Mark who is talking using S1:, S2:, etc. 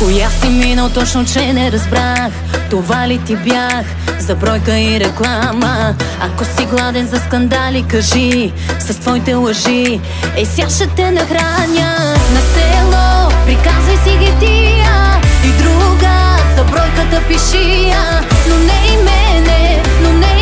S1: Коя си минал точно, че не разбрах? Това ли ти бях? За бройка и реклама. Ако си гладен за скандали, кажи с твоите лъжи. Ей, сега ще те нахраня. На село приказвай си ги тия и друга за бройката пиши я. Но не и мене, но не и